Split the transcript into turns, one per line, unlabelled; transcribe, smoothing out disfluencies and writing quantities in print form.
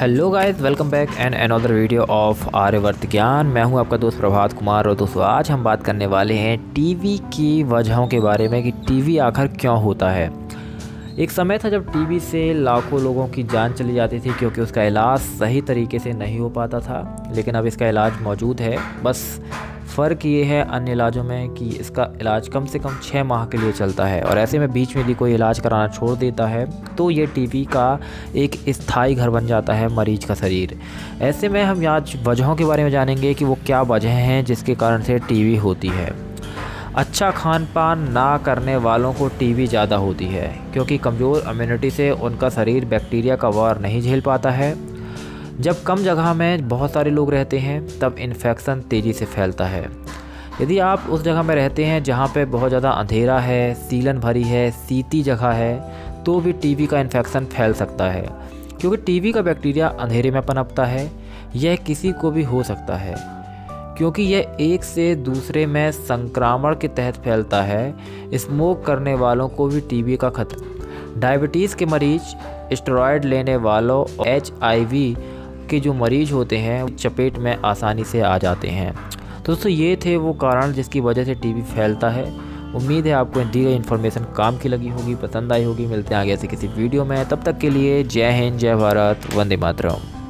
Hello guys, welcome back and another video of Aryavart Gyan. मैं हूं आपका दोस्त प्रभात कुमार। और दोस्तों, आज हम बात करने वाले हैं टीवी की वजहों के बारे में कि टीवी आखिर क्यों होता है। एक समय था जब टीवी से लाखों लोगों की जान चली जाती थी क्योंकि उसका इलाज सही तरीके से नहीं हो पाता था, लेकिन अब इसका इलाज मौजूद है। बस फ़र्क ये है अन्य इलाजों में कि इसका इलाज कम से कम 6 माह के लिए चलता है, और ऐसे में बीच में यदि कोई इलाज कराना छोड़ देता है तो ये टीबी का एक स्थायी घर बन जाता है मरीज का शरीर। ऐसे में हम आज वजहों के बारे में जानेंगे कि वो क्या वजह हैं जिसके कारण से टीबी होती है। अच्छा खान पान ना करने वालों को टीबी ज़्यादा होती है क्योंकि कमज़ोर इम्यूनिटी से उनका शरीर बैक्टीरिया का वार नहीं झेल पाता है। जब कम जगह में बहुत सारे लोग रहते हैं तब इन्फेक्शन तेज़ी से फैलता है। यदि आप उस जगह में रहते हैं जहाँ पे बहुत ज़्यादा अंधेरा है, सीलन भरी है, सीती जगह है, तो भी टीबी का इन्फेक्शन फैल सकता है क्योंकि टीबी का बैक्टीरिया अंधेरे में पनपता है। यह किसी को भी हो सकता है क्योंकि यह एक से दूसरे में संक्रमण के तहत फैलता है। स्मोक करने वालों को भी टीबी का खतरा, डायबिटीज़ के मरीज, स्टेरॉयड लेने वालों और HIV के जो मरीज होते हैं चपेट में आसानी से आ जाते हैं। तो दोस्तों, ये थे वो कारण जिसकी वजह से टीबी फैलता है। उम्मीद है आपको दी गई इन्फॉर्मेशन काम की लगी होगी, पसंद आई होगी। मिलते हैं आगे ऐसे किसी वीडियो में, तब तक के लिए जय हिंद, जय भारत, वंदे मातरम।